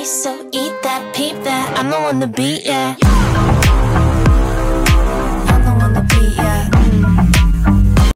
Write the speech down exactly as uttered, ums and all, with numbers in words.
so eat that, peep that, I'm the one to beat, yeah.